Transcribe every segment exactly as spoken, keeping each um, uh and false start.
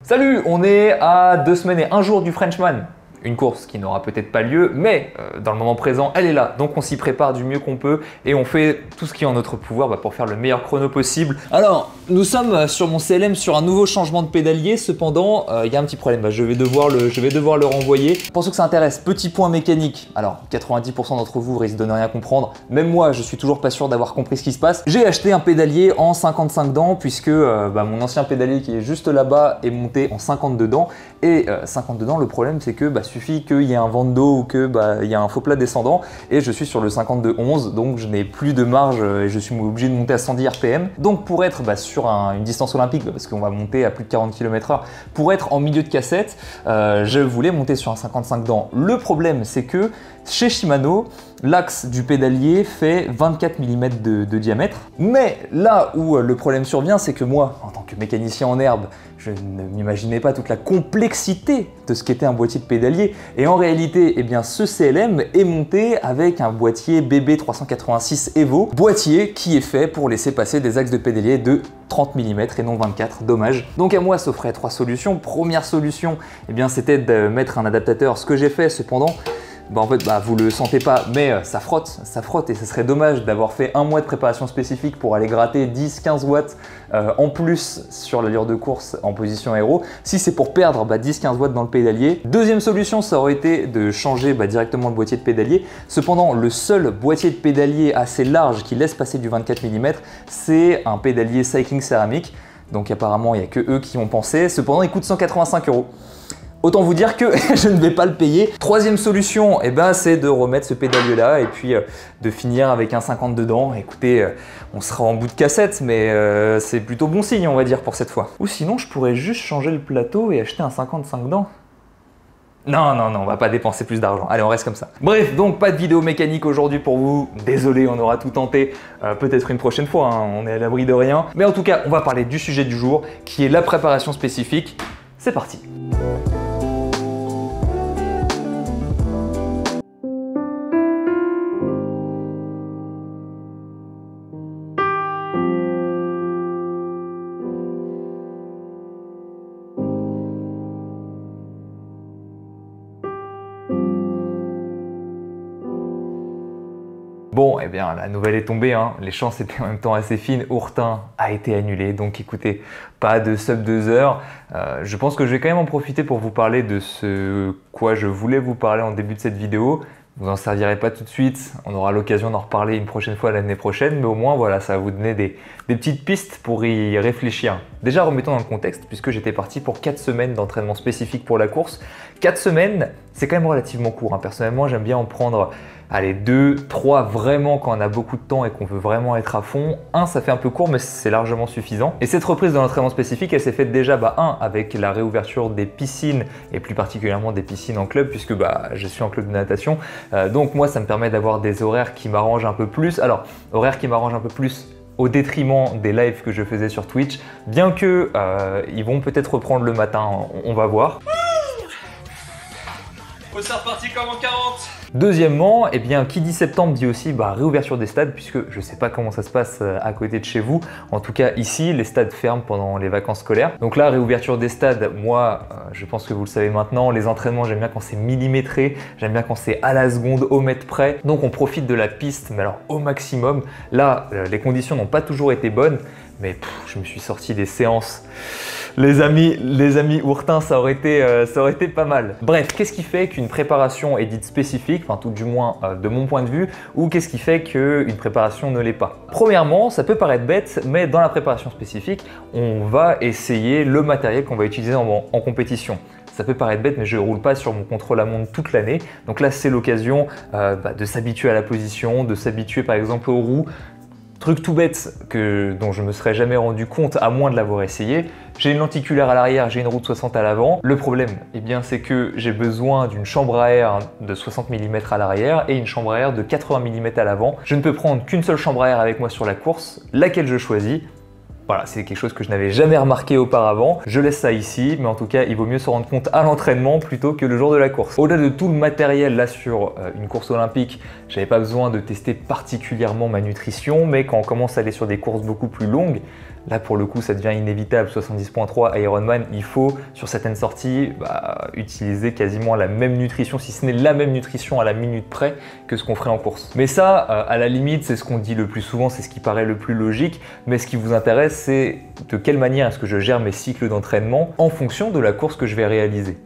Salut, on est à deux semaines et un jour du Frenchman. Une course qui n'aura peut-être pas lieu, mais euh, dans le moment présent, elle est là. Donc on s'y prépare du mieux qu'on peut et on fait tout ce qui est en notre pouvoir bah, pour faire le meilleur chrono possible. Alors, nous sommes sur mon C L M sur un nouveau changement de pédalier. Cependant, il euh, y a un petit problème. Bah, je, vais devoir le, je vais devoir le renvoyer. Pour ceux que ça intéresse, petit point mécanique. Alors, quatre-vingt-dix pour cent d'entre vous risquent de ne rien comprendre. Même moi, je suis toujours pas sûr d'avoir compris ce qui se passe. J'ai acheté un pédalier en cinquante-cinq dents puisque euh, bah, mon ancien pédalier qui est juste là-bas est monté en cinquante-deux dents. Et euh, cinquante-deux dents, le problème c'est que bah, suffit qu'il y ait un vent de dos ou qu'il bah, y ait un faux plat descendant et je suis sur le cinquante-deux onze, donc je n'ai plus de marge et je suis obligé de monter à cent dix R P M. Donc pour être bah, sur un, une distance olympique, bah, parce qu'on va monter à plus de quarante kilomètres heure, pour être en milieu de cassette, euh, je voulais monter sur un cinquante-cinq dents. Le problème c'est que chez Shimano, l'axe du pédalier fait vingt-quatre millimètres de, de diamètre. Mais là où le problème survient, c'est que moi, en tant que mécanicien en herbe, je ne m'imaginais pas toute la complexité de ce qu'était un boîtier de pédalier. Et en réalité, eh bien, ce C L M est monté avec un boîtier B B trois cent quatre-vingt-six Evo, boîtier qui est fait pour laisser passer des axes de pédalier de trente millimètres et non vingt-quatre, dommage. Donc à moi s'offraient trois solutions. Première solution, eh bien, c'était de mettre un adaptateur, ce que j'ai fait cependant. Bah en fait, bah, vous le sentez pas, mais euh, ça frotte, ça frotte et ce serait dommage d'avoir fait un mois de préparation spécifique pour aller gratter dix à quinze watts euh, en plus sur l'allure de course en position aéro. Si c'est pour perdre bah, dix à quinze watts dans le pédalier. Deuxième solution, ça aurait été de changer bah, directement le boîtier de pédalier. Cependant, le seul boîtier de pédalier assez large qui laisse passer du vingt-quatre millimètres, c'est un pédalier Cycling céramique. Donc apparemment, il n'y a que eux qui ont pensé. Cependant, il coûte cent quatre-vingt-cinq euros. Autant vous dire que je ne vais pas le payer. Troisième solution, eh ben, c'est de remettre ce pédalier là et puis euh, de finir avec un cinquante dedans. Écoutez, euh, on sera en bout de cassette, mais euh, c'est plutôt bon signe, on va dire, pour cette fois. Ou sinon, je pourrais juste changer le plateau et acheter un cinquante-cinq dents. Non, non, non, on va pas dépenser plus d'argent. Allez, on reste comme ça. Bref, donc pas de vidéo mécanique aujourd'hui pour vous. Désolé, on aura tout tenté. Euh, Peut-être une prochaine fois, hein, on est à l'abri de rien. Mais en tout cas, on va parler du sujet du jour, qui est la préparation spécifique. C'est parti. Bon, eh bien, la nouvelle est tombée, hein. Les chances étaient en même temps assez fines. Ourtin a été annulé, donc écoutez, pas de sub deux heures. Euh, je pense que je vais quand même en profiter pour vous parler de ce quoi je voulais vous parler en début de cette vidéo. Vous n'en servirez pas tout de suite, on aura l'occasion d'en reparler une prochaine fois l'année prochaine, mais au moins voilà, ça va vous donner des, des petites pistes pour y réfléchir. Déjà remettons dans le contexte, puisque j'étais parti pour quatre semaines d'entraînement spécifique pour la course. quatre semaines, c'est quand même relativement court, hein. Personnellement, j'aime bien en prendre allez, deux, trois vraiment quand on a beaucoup de temps et qu'on veut vraiment être à fond. Un, ça fait un peu court, mais c'est largement suffisant. Et cette reprise de l'entraînement spécifique, elle s'est faite déjà, bah, un, avec la réouverture des piscines et plus particulièrement des piscines en club, puisque bah, je suis en club de natation. Euh, donc moi, ça me permet d'avoir des horaires qui m'arrangent un peu plus. Alors, horaires qui m'arrangent un peu plus au détriment des lives que je faisais sur Twitch, bien que euh, ils vont peut-être reprendre le matin, on, on va voir. C'est reparti comme en quarante. Deuxièmement, eh bien, qui dit septembre dit aussi bah, réouverture des stades, puisque je ne sais pas comment ça se passe à côté de chez vous. En tout cas, ici, les stades ferment pendant les vacances scolaires. Donc là, réouverture des stades, moi, euh, je pense que vous le savez maintenant, les entraînements, j'aime bien quand c'est millimétré, j'aime bien quand c'est à la seconde, au mètre près. Donc on profite de la piste, mais alors au maximum. Là, euh, les conditions n'ont pas toujours été bonnes, mais pff, je me suis sorti des séances. Les amis, les amis Ourtin, ça aurait été, euh, ça aurait été pas mal. Bref, qu'est-ce qui fait qu'une préparation est dite spécifique, enfin tout du moins euh, de mon point de vue, ou qu'est-ce qui fait qu'une préparation ne l'est pas? Premièrement, ça peut paraître bête, mais dans la préparation spécifique, on va essayer le matériel qu'on va utiliser en, en compétition. Ça peut paraître bête, mais je ne roule pas sur mon contrôle à montre toute l'année. Donc là, c'est l'occasion euh, bah, de s'habituer à la position, de s'habituer par exemple aux roues. Truc tout bête que, dont je ne me serais jamais rendu compte à moins de l'avoir essayé, j'ai une lenticulaire à l'arrière, j'ai une roue de soixante à l'avant. Le problème, eh bien, c'est que j'ai besoin d'une chambre à air de soixante millimètres à l'arrière et une chambre à air de quatre-vingts millimètres à l'avant. Je ne peux prendre qu'une seule chambre à air avec moi sur la course, laquelle je choisis. Voilà, c'est quelque chose que je n'avais jamais remarqué auparavant. Je laisse ça ici, mais en tout cas, il vaut mieux se rendre compte à l'entraînement plutôt que le jour de la course. Au-delà de tout le matériel là sur euh, une course olympique, j'avais pas besoin de tester particulièrement ma nutrition, mais quand on commence à aller sur des courses beaucoup plus longues, Là pour le coup ça devient inévitable, soixante-dix virgule trois Ironman, il faut sur certaines sorties bah, utiliser quasiment la même nutrition, si ce n'est la même nutrition à la minute près que ce qu'on ferait en course. Mais ça, euh, à la limite, c'est ce qu'on dit le plus souvent, c'est ce qui paraît le plus logique, mais ce qui vous intéresse, c'est de quelle manière est-ce que je gère mes cycles d'entraînement en fonction de la course que je vais réaliser.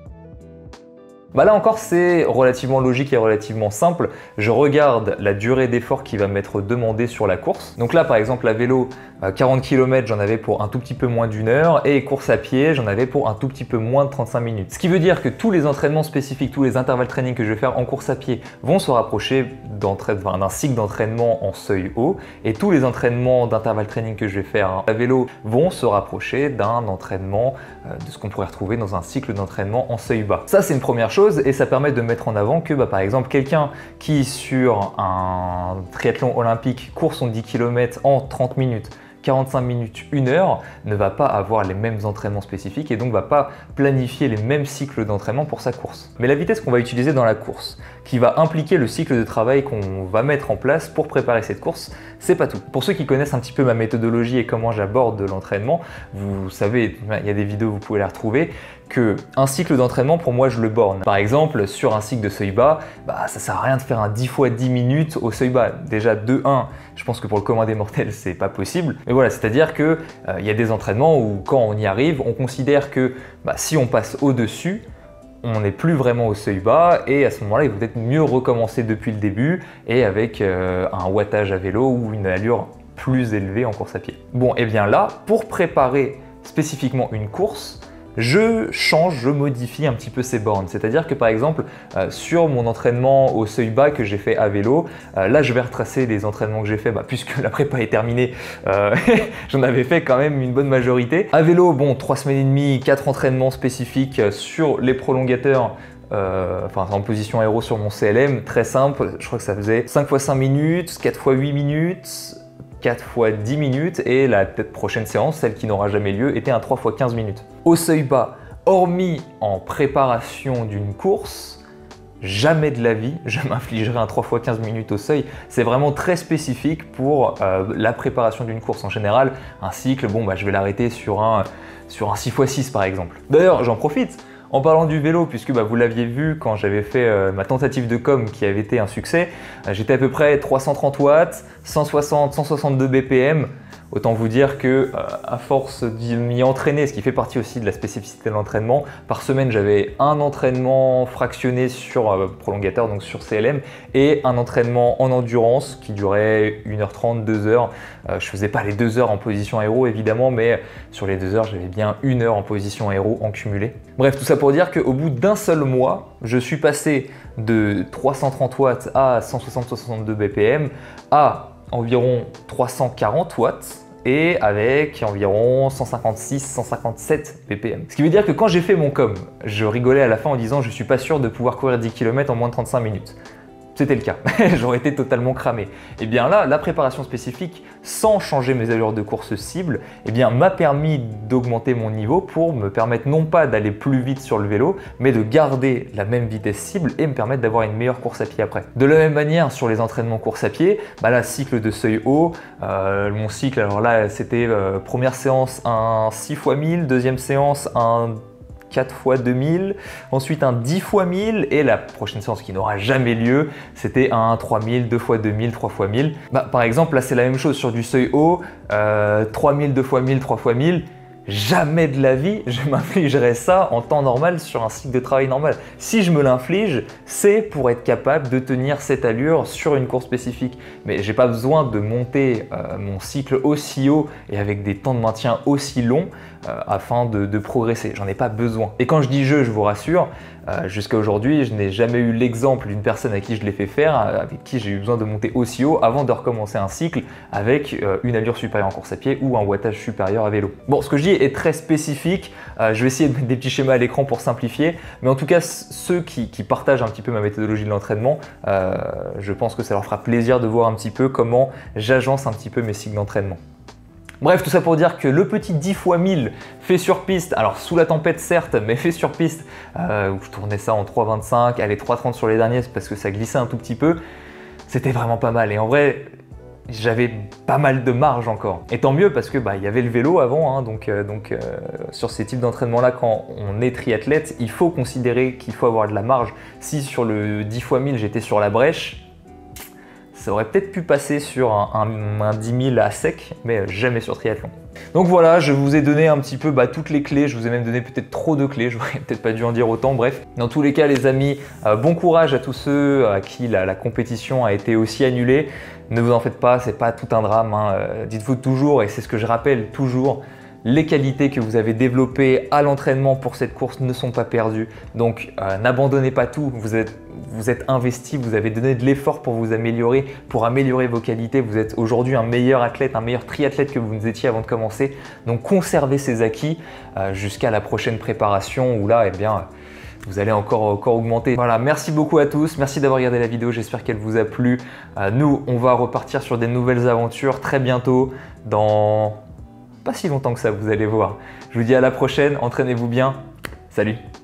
Bah là encore c'est relativement logique et relativement simple, je regarde la durée d'effort qui va m'être demandée sur la course. Donc là par exemple à vélo, quarante kilomètres j'en avais pour un tout petit peu moins d'une heure et course à pied j'en avais pour un tout petit peu moins de trente-cinq minutes. Ce qui veut dire que tous les entraînements spécifiques, tous les intervalles training que je vais faire en course à pied vont se rapprocher d'un cycle d'entraînement en seuil haut et tous les entraînements d'intervalles training que je vais faire à vélo vont se rapprocher d'un entraînement de ce qu'on pourrait retrouver dans un cycle d'entraînement en seuil bas. Ça c'est une première chose. Et ça permet de mettre en avant que bah, par exemple quelqu'un qui sur un triathlon olympique court son dix kilomètres en trente minutes, quarante-cinq minutes, une heure, ne va pas avoir les mêmes entraînements spécifiques et donc va pas planifier les mêmes cycles d'entraînement pour sa course. Mais la vitesse qu'on va utiliser dans la course, qui va impliquer le cycle de travail qu'on va mettre en place pour préparer cette course, c'est pas tout. Pour ceux qui connaissent un petit peu ma méthodologie et comment j'aborde l'entraînement, vous savez, il y a des vidéos, vous pouvez les retrouver, que un cycle d'entraînement, pour moi, je le borne. Par exemple, sur un cycle de seuil bas, bah, ça sert à rien de faire un dix fois dix minutes au seuil bas. Déjà, de un, je pense que pour le commun des mortels, c'est pas possible. Mais voilà, c'est-à-dire que euh, y a des entraînements où, quand on y arrive, on considère que bah, si on passe au-dessus, on n'est plus vraiment au seuil bas et à ce moment-là, il vaut peut-être mieux recommencer depuis le début et avec euh, un wattage à vélo ou une allure plus élevée en course à pied. Bon, et bien là, pour préparer spécifiquement une course, je change, je modifie un petit peu ces bornes. C'est-à-dire que par exemple, euh, sur mon entraînement au seuil bas que j'ai fait à vélo, euh, là je vais retracer les entraînements que j'ai fait, bah, puisque la prépa est terminée, euh, j'en avais fait quand même une bonne majorité. À vélo, bon, trois semaines et demie, quatre entraînements spécifiques sur les prolongateurs. Euh, enfin en position aéro sur mon C L M, très simple, je crois que ça faisait cinq fois cinq minutes, quatre fois huit minutes, quatre fois dix minutes et la prochaine séance, celle qui n'aura jamais lieu, était un trois fois quinze minutes. Au seuil bas, hormis en préparation d'une course, jamais de la vie je m'infligerai un trois fois quinze minutes au seuil. C'est vraiment très spécifique pour euh, la préparation d'une course. En général, un cycle, bon bah je vais l'arrêter sur un, sur un six fois six par exemple. D'ailleurs, j'en profite. En parlant du vélo, puisque bah, vous l'aviez vu quand j'avais fait euh, ma tentative de com qui avait été un succès, euh, j'étais à peu près trois cent trente watts, cent soixante, cent soixante-deux B P M. Autant vous dire que euh, à force d'y m'y entraîner, ce qui fait partie aussi de la spécificité de l'entraînement, par semaine j'avais un entraînement fractionné sur euh, prolongateur, donc sur C L M, et un entraînement en endurance qui durait une heure trente, deux heures. Euh, je faisais pas les deux heures en position aéro évidemment, mais sur les deux heures j'avais bien une heure en position aéro en cumulé. Bref, tout ça pour dire qu'au bout d'un seul mois, je suis passé de trois cent trente watts à cent soixante à cent soixante-deux B P M à environ trois cent quarante watts et avec environ cent cinquante-six à cent cinquante-sept B P M. Ce qui veut dire que quand j'ai fait mon com, je rigolais à la fin en disant je suis pas sûr de pouvoir courir dix kilomètres en moins de trente-cinq minutes. C'était le cas, j'aurais été totalement cramé. Et bien là, la préparation spécifique, sans changer mes allures de course cible, eh bien m'a permis d'augmenter mon niveau pour me permettre non pas d'aller plus vite sur le vélo, mais de garder la même vitesse cible et me permettre d'avoir une meilleure course à pied après. De la même manière, sur les entraînements course à pied, bah là, cycle de seuil haut, euh, mon cycle, alors là, c'était euh, première séance un six fois mille, deuxième séance un quatre fois deux mille, ensuite un dix fois mille et la prochaine séance qui n'aura jamais lieu, c'était un trois mille, deux fois deux mille, trois fois mille. Bah, par exemple, là c'est la même chose sur du seuil haut, euh, trois mille, deux fois mille, trois fois mille. Jamais de la vie, je m'infligerais ça en temps normal sur un cycle de travail normal. Si je me l'inflige, c'est pour être capable de tenir cette allure sur une course spécifique. Mais j'ai pas besoin de monter euh, mon cycle aussi haut et avec des temps de maintien aussi longs euh, afin de, de progresser. J'en ai pas besoin. Et quand je dis je, je vous rassure, euh, jusqu'à aujourd'hui, je n'ai jamais eu l'exemple d'une personne à qui je l'ai fait faire, avec qui j'ai eu besoin de monter aussi haut avant de recommencer un cycle avec euh, une allure supérieure en course à pied ou un wattage supérieur à vélo. Bon, ce que je dis est très spécifique. Euh, je vais essayer de mettre des petits schémas à l'écran pour simplifier, mais en tout cas, ceux qui, qui partagent un petit peu ma méthodologie de l'entraînement, euh, je pense que ça leur fera plaisir de voir un petit peu comment j'agence un petit peu mes cycles d'entraînement. Bref, tout ça pour dire que le petit dix fois mille fait sur piste, alors sous la tempête certes, mais fait sur piste, euh, où je tournais ça en trois vingt-cinq, allez trois trente sur les derniers parce que ça glissait un tout petit peu, c'était vraiment pas mal. Et en vrai, j'avais pas mal de marge encore. Et tant mieux parce que bah, il y avait le vélo avant, hein, donc, euh, donc euh, sur ces types d'entraînement-là, quand on est triathlète, il faut considérer qu'il faut avoir de la marge. Si sur le dix fois mille j'étais sur la brèche, ça aurait peut-être pu passer sur un, un, un dix mille à sec, mais jamais sur triathlon. Donc voilà, je vous ai donné un petit peu bah, toutes les clés, je vous ai même donné peut-être trop de clés, j'aurais peut-être pas dû en dire autant, bref. Dans tous les cas les amis, euh, bon courage à tous ceux à qui la, la compétition a été aussi annulée. Ne vous en faites pas, c'est pas tout un drame, hein. euh, dites-vous toujours, et c'est ce que je rappelle toujours, les qualités que vous avez développées à l'entraînement pour cette course ne sont pas perdues. Donc euh, n'abandonnez pas tout, vous êtes, vous êtes investi, vous avez donné de l'effort pour vous améliorer, pour améliorer vos qualités. Vous êtes aujourd'hui un meilleur athlète, un meilleur triathlète que vous ne étiez avant de commencer. Donc conservez ces acquis euh, jusqu'à la prochaine préparation où là, eh bien, vous allez encore, encore augmenter. Voilà, merci beaucoup à tous, merci d'avoir regardé la vidéo, j'espère qu'elle vous a plu. Euh, nous, on va repartir sur des nouvelles aventures très bientôt dans... pas si longtemps que ça, vous allez voir. Je vous dis à la prochaine, entraînez-vous bien. Salut!